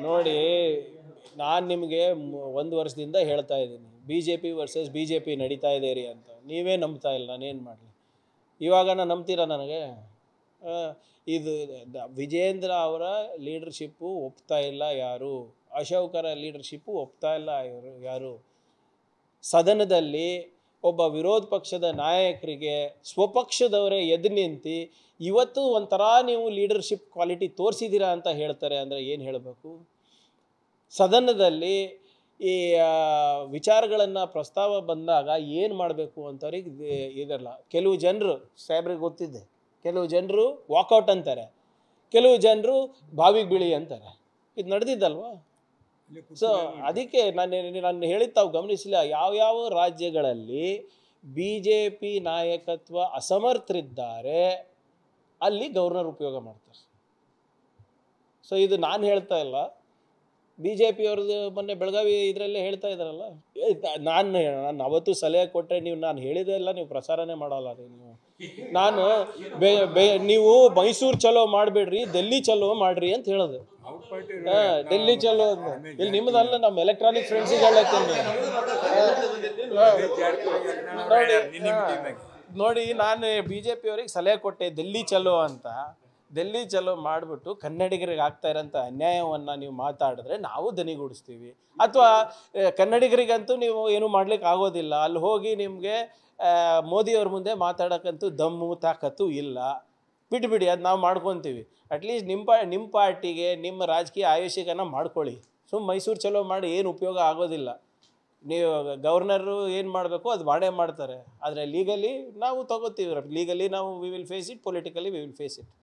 ನೋಡಿ, ನಾನು ನಿಮಗೆ 1 ವರ್ಷದಿಂದ ಹೇಳ್ತಾ ಇದ್ದೀನಿ, B J P versus B J P ನಡೀತಾ ಇದೆ ರೀ ಅಂತ. ನೀವೇ ನಂಬ್ತಾ ಇಲ್ಲ, ನಾನೇನು ಮಾಡಲಿ? ಇವಾಗ ನಾನು ನಂಬ್ತೀರಾ ನನಗೆ? ಇದು ವಿಜೇಂದ್ರ ಅವರ ಲೀಡರ್ಶಿಪ್ಪು ಒಪ್ತಾ ಇಲ್ಲ ಯಾರು, ಅಶೋಕರ ಲೀಡರ್ಶಿಪ್ಪು ಒಪ್ತಾ ಇಲ್ಲ ಯಾರು. ಸದನದಲ್ಲಿ ಒಬ್ಬ ವಿರೋಧ ಪಕ್ಷದ ನಾಯಕರಿಗೆ ಸ್ವಪಕ್ಷದವರೇ ಎದ್ದು ನಿಂತು ಇವತ್ತು ಒಂಥರ ನೀವು ಲೀಡರ್ಶಿಪ್ ಕ್ವಾಲಿಟಿ ತೋರಿಸಿದ್ದೀರಾ ಅಂತ ಹೇಳ್ತಾರೆ ಅಂದರೆ ಏನು ಹೇಳಬೇಕು? ಸದನದಲ್ಲಿ ಈ ವಿಚಾರಗಳನ್ನು ಪ್ರಸ್ತಾವ ಬಂದಾಗ ಏನು ಮಾಡಬೇಕು ಅಂತವ್ರಿಗೆ ಇದಲ್ಲ. ಕೆಲವು ಜನರು ಸಾಹೇಬ್ರಿಗೆ ಗೊತ್ತಿದೆ, ಕೆಲವು ಜನರು ವಾಕೌಟ್ ಅಂತಾರೆ, ಕೆಲವು ಜನರು ಬಾವಿಗೆ ಬೀಳಿ ಅಂತಾರೆ. ಇದು ನಡೆದಿದ್ದಲ್ವಾ? ಸೊ ಅದಕ್ಕೆ ನಾನು ಹೇಳಿದ್ದು ತಾವು ಗಮನಿಸಿಲ್ಲ, ಯಾವ್ಯಾವ ರಾಜ್ಯಗಳಲ್ಲಿ ಬಿ ಜೆ ಪಿ ನಾಯಕತ್ವ ಅಸಮರ್ಥರಿದ್ದಾರೆ ಅಲ್ಲಿ ಗವರ್ನರ್ ಉಪಯೋಗ ಮಾಡ್ತಾರೆ. ಸೊ ಇದು ನಾನು ಹೇಳ್ತಾ ಇಲ್ಲ, ಬಿ ಜೆ ಪಿಯವ್ರದ್ದು ಮೊನ್ನೆ ಬೆಳಗಾವಿ ಇದರಲ್ಲೇ ಹೇಳ್ತಾ ಇದ್ದಾರಲ್ಲ. ನಾನು ಅವತ್ತು ಸಲಹೆ ಕೊಟ್ಟರೆ ನಾನು ಹೇಳಿದೆಲ್ಲ ನೀವು ಪ್ರಸಾರನೇ ಮಾಡಲ್ಲ ರೀ ನೀವು. ನಾನು ನೀವು ಮೈಸೂರು ಚಲೋ ಮಾಡಬೇಡ್ರಿ, ಡೆಲ್ಲಿ ಚಲೋ ಮಾಡ್ರಿ ಅಂತ ಹೇಳಿದೆ. ಡೆಲ್ಲಿ ಚಲೋ ಇಲ್ಲಿ ನಿಮ್ಮದಲ್ಲ, ನಮ್ಮ ಎಲೆಕ್ಟ್ರಾನಿಕ್ ಫ್ರೆಂಡ್ಸಿಗೆ ಹೇಳತ್ತೀನಿ. ನೋಡಿ, ನಾನು ಬಿ ಜೆ ಪಿಯವ್ರಿಗೆ ಸಲಹೆ ಕೊಟ್ಟೆ ಡೆಲ್ಲಿ ಚಲೋ ಅಂತ. ಡೆಲ್ಲಿ ಚಲೋ ಮಾಡಿಬಿಟ್ಟು ಕನ್ನಡಿಗರಿಗೆ ಆಗ್ತಾ ಇರೋಂಥ ಅನ್ಯಾಯವನ್ನು ನೀವು ಮಾತಾಡಿದ್ರೆ ನಾವು ದನಿಗೂಡಿಸ್ತೀವಿ. ಅಥವಾ ಕನ್ನಡಿಗರಿಗಂತೂ ನೀವು ಏನೂ ಮಾಡ್ಲಿಕ್ಕೆ ಆಗೋದಿಲ್ಲ, ಅಲ್ಲಿ ಹೋಗಿ ನಿಮಗೆ ಮೋದಿಯವ್ರ ಮುಂದೆ ಮಾತಾಡೋಕ್ಕಂತೂ ದಮ್ಮು ತಾಕತ್ತು ಇಲ್ಲ, ಬಿಟ್ಬಿಡಿ, ಅದು ನಾವು ಮಾಡ್ಕೊತೀವಿ. ಅಟ್ಲೀಸ್ಟ್ ನಿಮ್ಮ ಪಾರ್ಟಿಗೆ ನಿಮ್ಮ ರಾಜಕೀಯ ಆಯುಷ್ಯಕನ ಮಾಡ್ಕೊಳ್ಳಿ. ಮೈಸೂರು ಚಲೋ ಮಾಡಿ ಏನು ಉಪಯೋಗ ಆಗೋದಿಲ್ಲ. ನೀವು ಗವರ್ನರು ಏನು ಮಾಡಬೇಕು ಅದು ಮಾಡೇ ಮಾಡ್ತಾರೆ. ಆದರೆ ಲೀಗಲಿ ನಾವು ತಗೋತೀವಿ, ಲೀಗಲಿ ನಾವು we will face it, politically we will face it.